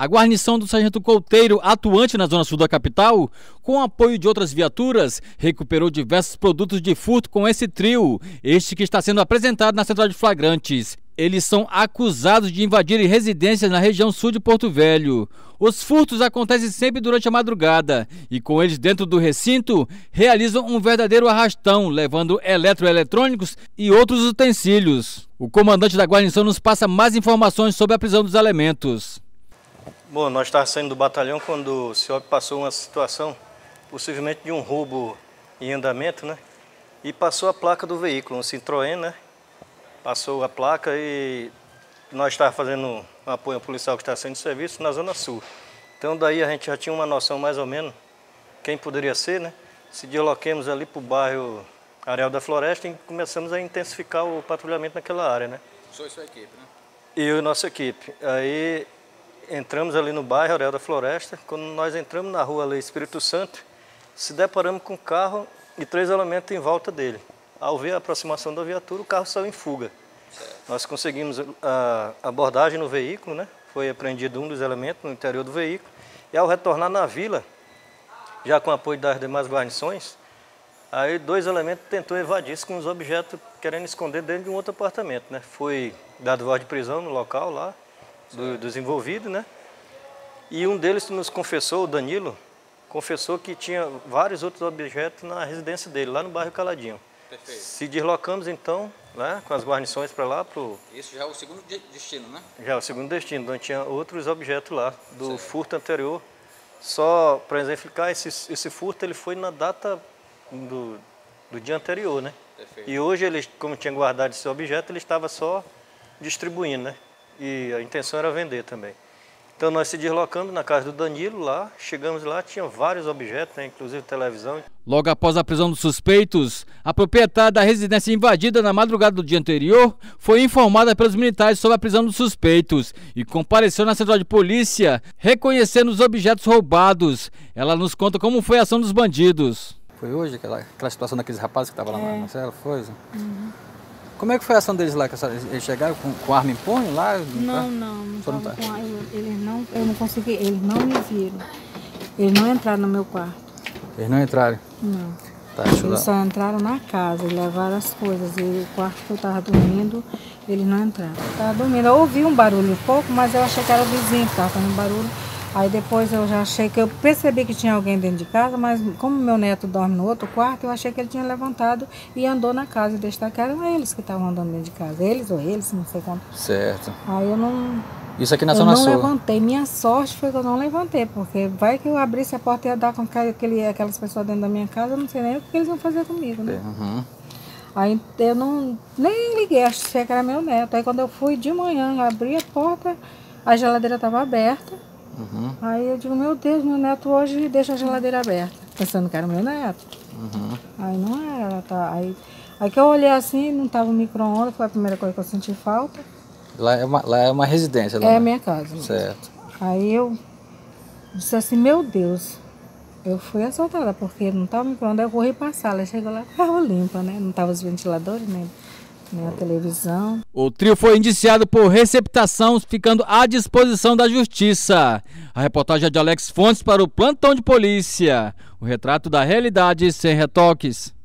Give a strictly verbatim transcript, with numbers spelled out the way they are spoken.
A guarnição do Sargento Couteiro, atuante na zona sul da capital, com apoio de outras viaturas, recuperou diversos produtos de furto com esse trio, este que está sendo apresentado na central de flagrantes. Eles são acusados de invadirem residências na região sul de Porto Velho. Os furtos acontecem sempre durante a madrugada e com eles dentro do recinto, realizam um verdadeiro arrastão, levando eletroeletrônicos e outros utensílios. O comandante da guarnição nos passa mais informações sobre a prisão dos elementos. Bom, nós estávamos saindo do batalhão quando o senhor passou uma situação, possivelmente de um roubo em andamento, né? E passou a placa do veículo, um Citroën, né? Passou a placa e nós estávamos fazendo um apoio ao policial que está sendo de serviço na Zona Sul. Então daí a gente já tinha uma noção mais ou menos quem poderia ser, né? Se desloquemos ali para o bairro Areal da Floresta e começamos a intensificar o patrulhamento naquela área, né? O senhor e sua equipe, né? Eu e nossa equipe. Aí entramos ali no bairro Areal da Floresta. Quando nós entramos na rua ali Espírito Santo, se deparamos com um carro e três elementos em volta dele. Ao ver a aproximação da viatura, o carro saiu em fuga. Certo. Nós conseguimos a abordagem no veículo, né? Foi apreendido um dos elementos no interior do veículo. E ao retornar na vila, já com apoio das demais guarnições, aí dois elementos tentou evadir-se com os objetos querendo esconder dentro de um outro apartamento, né? Foi dado voz de prisão no local lá, do, dos envolvidos, né? E um deles nos confessou, o Danilo, confessou que tinha vários outros objetos na residência dele, lá no bairro Caladinho. Perfeito. Se deslocamos então, né, com as guarnições para lá. Pro... Isso já é o segundo destino, né? Já é o segundo destino, onde tinha outros objetos lá, do certo. Furto anterior. Só para exemplificar, esse, esse furto ele foi na data do, do dia anterior, né? Perfeito. E hoje, ele, como tinha guardado esse objeto, ele estava só distribuindo, né? E a intenção era vender também. Então nós se deslocamos na casa do Danilo lá, chegamos lá, tinha vários objetos, né, inclusive televisão. Logo após a prisão dos suspeitos, a proprietária da residência invadida na madrugada do dia anterior foi informada pelos militares sobre a prisão dos suspeitos e compareceu na central de polícia, reconhecendo os objetos roubados. Ela nos conta como foi a ação dos bandidos. Foi hoje aquela, aquela situação daqueles rapazes que estavam lá é. na cela, foi? Uhum. Como é que foi a ação deles lá? Eles chegaram com, com arma em punho lá? Não, não, não Foram tava com arma. Eles não, eu não consegui, eles não me viram. Eles não entraram no meu quarto. Eles não entraram? Não. Tá, eles só entraram na casa e levaram as coisas. E o quarto que eu estava dormindo, eles não entraram. Eu estava dormindo, eu ouvi um barulho um pouco, mas eu achei que era o vizinho que estava fazendo barulho. Aí depois eu já achei que eu percebi que tinha alguém dentro de casa, mas como meu neto dorme no outro quarto, eu achei que ele tinha levantado e andou na casa e deixou que eram eles que estavam andando dentro de casa. Eles ou eles, não sei quanto. Certo. Aí eu não... Isso aqui na eu Zona não Sul? levantei. Minha sorte foi que eu não levantei, porque vai que eu abrisse a porta e ia dar com aquele, aquelas pessoas dentro da minha casa, eu não sei nem o que eles iam fazer comigo, né? Uhum. Aí eu não, nem liguei, achei que era meu neto. Aí quando eu fui de manhã, abri a porta, a geladeira estava aberta. Uhum. Aí eu digo, meu Deus, meu neto hoje deixa a geladeira aberta, pensando que era meu neto. Uhum. Aí não era, tá. Aí, aí que eu olhei assim, não estava o micro-ondas, foi a primeira coisa que eu senti falta. Lá é uma, lá é uma residência? Lá, é né? a minha casa. Certo. Aí eu disse assim, meu Deus, eu fui assaltada, porque não estava o micro-ondas, eu corri para a sala, chegou lá, estava limpa, né? Não estava os ventiladores, nem... nem a televisão. O trio foi indiciado por receptação, ficando à disposição da justiça. A reportagem é de Alex Fontes para o Plantão de Polícia. O retrato da realidade sem retoques.